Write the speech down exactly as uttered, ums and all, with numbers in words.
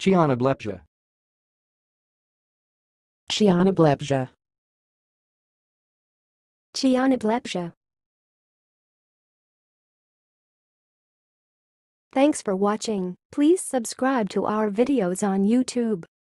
chionablepsia, chionablepsia, chionablepsia. Thanks for watching. Please subscribe to our videos on YouTube.